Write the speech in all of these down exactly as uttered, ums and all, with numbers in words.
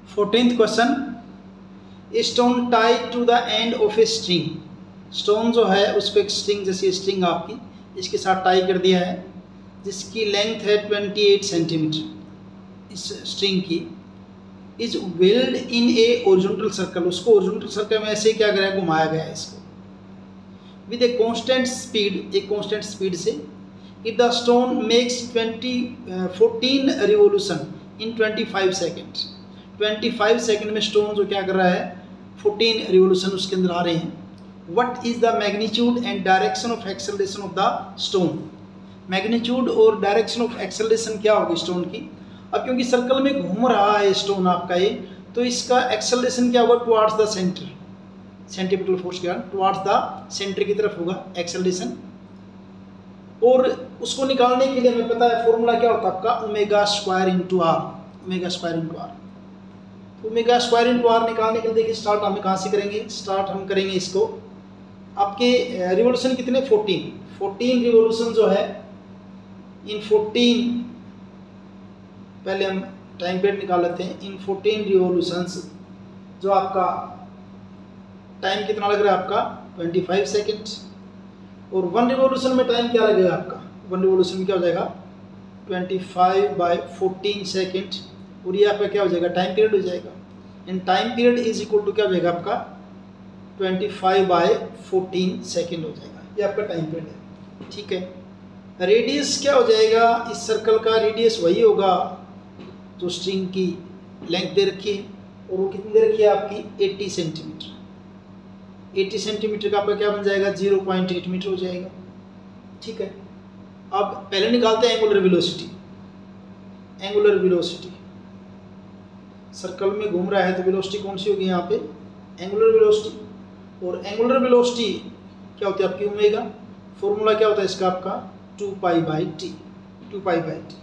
Fourteenth question, stone tied to the end of a string. Stone जो है उसको एक स्ट्रिंग, जैसी स्ट्रिंग आपकी, इसके साथ टाई कर दिया है, जिसकी लेंथ है अट्ठाईस सेंटीमीटर इस स्ट्रिंग की। Is whirled in a horizontal circle, उसको ओरिजेंटल सर्कल में ऐसे क्या करा है, घुमाया गया है इसको विद ए कांस्टेंट स्पीड, एक कांस्टेंट स्पीड से। If the stone makes twenty fourteen revolution in twenty five second, twenty five second में स्टोन जो क्या कर रहा है, फोर्टीन रिवोल्यूशन उसके अंदर आ रहे हैं। What is the magnitude and direction of acceleration of the stone. Magnitude और डायरेक्शन ऑफ एक्सेलरेशन क्या होगी स्टोन की। अब क्योंकि सर्कल में घूम रहा है स्टोन आपका ये, तो इसका एक्सेलरेशन क्या होगा, towards the centre, centripetal force के कारण टुवार्ड्स द सेंटर की तरफ होगा एक्सेलरेशन। और उसको निकालने के लिए हमें पता है फॉर्मूला क्या होता है आपका, omega square into R, omega square into R. Omega square into R निकालने के लिए देखिए स्टार्ट हम कहाँ से करेंगे, स्टार्ट हम करेंगे इसको, आपके रिवोल्यूशन कितने, फोर्टीन, फोर्टीन रिवोल्यूशन जो है, इन फोर्टीन, पहले हम टाइम पीरियड निकाल लेते हैं। इन फोर्टीन रिवोल्यूशंस जो आपका टाइम कितना लग रहा है आपका, ट्वेंटी फाइव सेकेंड। और वन रिवोल्यूशन में टाइम क्या लगेगा आपका, वन रिवोल्यूशन में क्या हो जाएगा, twenty five by fourteen second, और ये आपका क्या हो जाएगा, टाइम पीरियड हो जाएगा। And time period is equal to क्या हो जाएगा आपका, twenty five by fourteen second हो जाएगा, ये आपका टाइम पीरियड है। ठीक है, रेडियस क्या हो जाएगा इस सर्कल का, रेडियस वही होगा जो स्ट्रिंग की लेंथ दे रखी है, और वो कितनी दे रखी है आपकी, अस्सी सेंटीमीटर। अस्सी सेंटीमीटर का आपका क्या बन जाएगा, ज़ीरो पॉइंट एट मीटर हो जाएगा। ठीक है, अब पहले निकालते हैं angular velocity. Angular velocity, circle में घूम रहा है तो वेलोसिटी कौन सी होगी यहाँ पे, एंगुलर वेलोसिटी। और एंगुलर वेलोसिटी क्या होती है आपकी, ओमेगा। फॉर्मूला क्या होता है इसका आपका, two pi by T, two pi by T.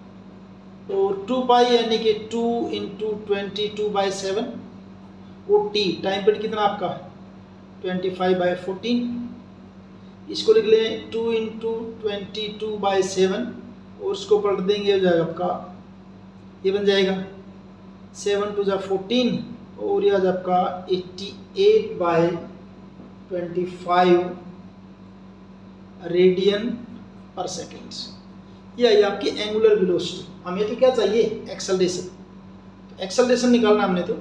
और टू पाई यानी कि two into twenty two by seven, और टी टाइम पीरियड कितना आपका, ट्वेंटी फाइव बाई फोर्टीन। इसको लिख लें two into twenty two by seven, और इसको पलट देंगे हो जाएगा आपका, ये बन जाएगा सेवन टू जा फोर्टीन, और यह आपका eighty eight by twenty five radian पर सेकेंड। ये आई आपकी एंगुलर वेलोसिटी। हमें तो क्या चाहिए, एक्सेलरेशन। तो एक्सेलरेशन निकालना हमने तो,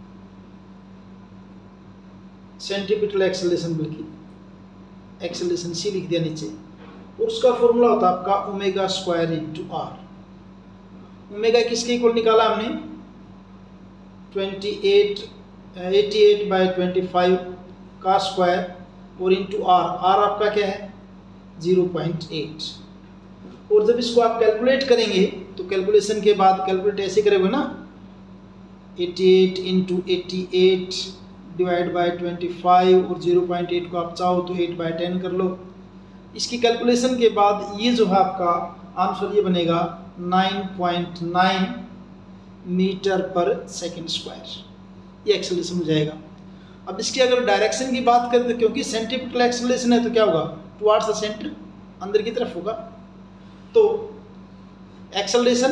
सेंट्रीपिटल एक्सेलरेशन, बल्कि एक्सेलरेशन सी लिख दिया नीचे, और उसका फॉर्मूला होता है आपका omega square into R. Omega किसके इक्वल निकाला हमने, twenty eight eighty eight by twenty five का स्क्वायर, और इंटू आर, आर आपका क्या है, ज़ीरो पॉइंट एट। और जब इसको आप कैलकुलेट करेंगे तो कैलकुलेशन के बाद कैलकुलेट ऐसे करेंगे ना, eighty eight into eighty eight divide by twenty five, और ज़ीरो पॉइंट एट को आप चाहो तो एट बाई टेन कर लो। इसकी कैलकुलेशन के बाद ये जो है आपका आंसर ये बनेगा नाइन पॉइंट नाइन मीटर पर सेकेंड स्क्वायर, ये एक्सेलरेशन हो जाएगा। अब इसकी अगर डायरेक्शन की बात करें तो क्योंकि सेंट्रीपिटल एक्सेलरेशन है तो क्या होगा, टुवार्ड्स द सेंटर, अंदर की तरफ होगा। तो एक्सेलरेशन,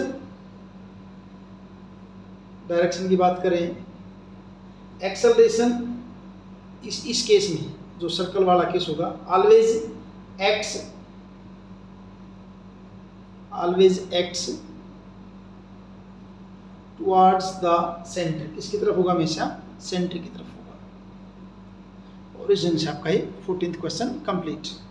डायरेक्शन की बात करें, एक्सेलरेशन इस इस केस में जो सर्कल वाला केस होगा, always x, always x towards the centre, किसकी तरफ होगा, हमेशा सेंटर की तरफ होगा। ओरिजिन से आपका ये फोर्टीन्थ क्वेश्चन कंप्लीट।